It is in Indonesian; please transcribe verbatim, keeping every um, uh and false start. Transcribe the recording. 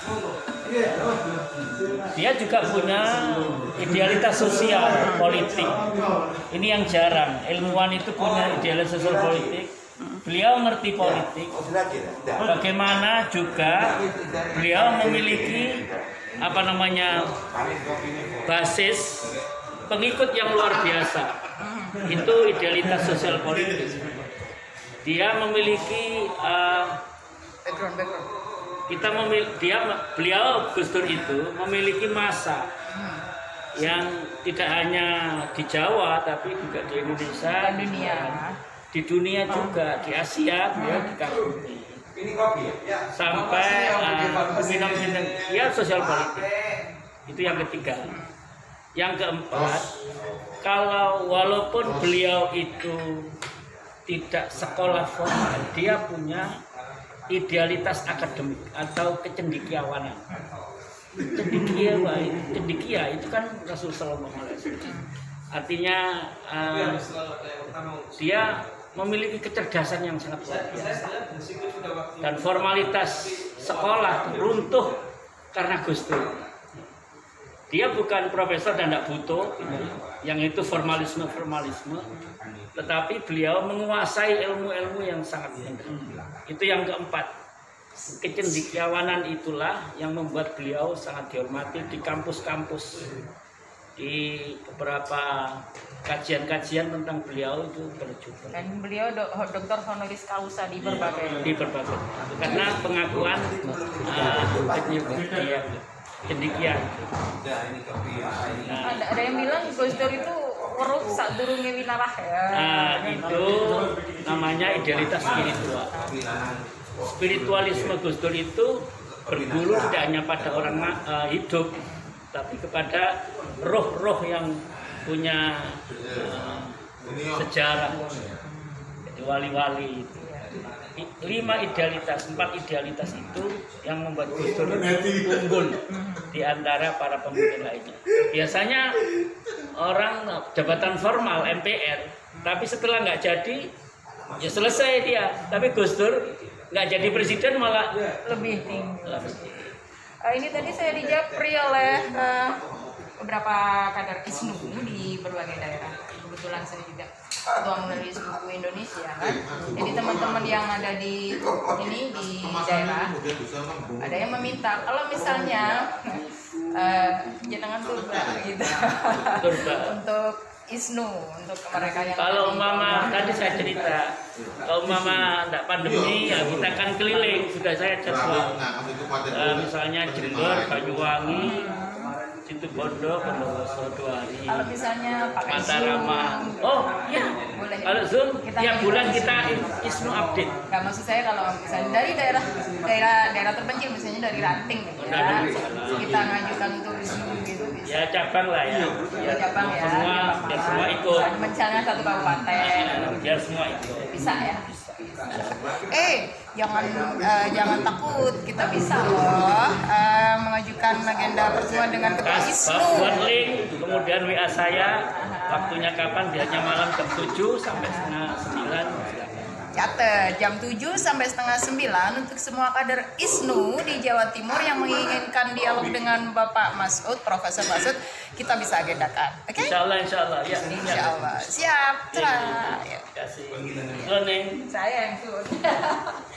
Dia juga punya idealitas sosial politik. Ini yang jarang. Ilmuwan itu punya idealitas sosial politik. Beliau ngerti politik. Bagaimana juga beliau memiliki apa namanya basis pengikut yang luar biasa. Itu idealitas sosial politik. Dia memiliki uh, kita memil dia beliau Gus Dur itu memiliki massa yang tidak hanya di Jawa tapi juga di Indonesia, di dunia, di dunia juga, di Asia beliau dikagumi. Sampai minum-minum uh, ya sosial politik. Itu yang ketiga. Yang keempat, kalau walaupun beliau itu tidak sekolah formal, dia punya idealitas akademik atau kecendekiawanan. Cendekia, cendekia itu kan Rasul Sallallahu Alaihi Wasallam. Artinya uh, dia memiliki kecerdasan yang sangat luar biasa. Dan formalitas sekolah runtuh karena Gus Dur. Dia bukan profesor dan tidak butuh yang itu formalisme-formalisme, tetapi beliau menguasai ilmu-ilmu yang sangat indah. Itu yang keempat. Kecendekiawanan itulah yang membuat beliau sangat dihormati di kampus-kampus. Di beberapa kajian-kajian tentang beliau itu berjumpa. Dan beliau do doktor honoris causa di berbagai di berbagai karena pengakuan uh, cendekia. Nah, ada, ada yang bilang Gus Dur itu weruh sak durunge winarah ya. Nah, itu namanya idealitas spiritual. Spiritualisme Gus Dur itu berguru tidak hanya pada orang uh, hidup, tapi kepada roh-roh yang punya uh, sejarah, jadi wali-wali itu. Lima idealitas, empat idealitas itu yang membuat Gus Dur unggul di antara para pemimpin lainnya. Biasanya orang jabatan formal M P R, tapi setelah nggak jadi, ya selesai dia. Tapi Gus Dur nggak jadi presiden malah lebih tinggi. Uh, ini tadi saya dijapri oleh uh, beberapa kader I S N U di berbagai daerah. Kebetulan saya juga ketua menulis buku Indonesia kan. Jadi teman-teman yang ada di ini di daerah ada yang meminta kalau misalnya uh, jangan turba gitu untuk I S N U untuk mereka yang kalau mama tadi saya cerita kalau mama tidak pandemi ya kita akan keliling sudah saya jadwal uh, misalnya Jember, Banyuwangi, Situ Bondo, Bondowoso dua hari. Kalau misalnya pakai Mataraman. Oh iya. Boleh. Kalau Zoom kita tiap bulan kita I S N U update. Nggak, maksud saya kalau misalnya dari daerah daerah daerah terpencil misalnya dari Ranting gitu ya. Kita ngajukan untuk I S N U gitu bisa. Ya cabang lah ya. Ya cabang ya. Semua biar semua ikut. Misalnya satu kabupaten. Biar semua ikut. Bisa ya. Eh, jangan uh, jangan takut, kita bisa loh uh, mengajukan agenda pertemuan dengan ketua I S N U. Buat link, kemudian W A saya, waktunya kapan, biasanya malam jam tujuh sampai setengah sembilan. Catat, jam tujuh sampai setengah sembilan untuk semua kader I S N U di Jawa Timur yang menginginkan dialog dengan Bapak Masud, Profesor Masud, kita bisa agendakan. Oke? Okay? Insya Allah, insya Allah. Ya, insya Allah. Siap. Terima kasih. Saya yang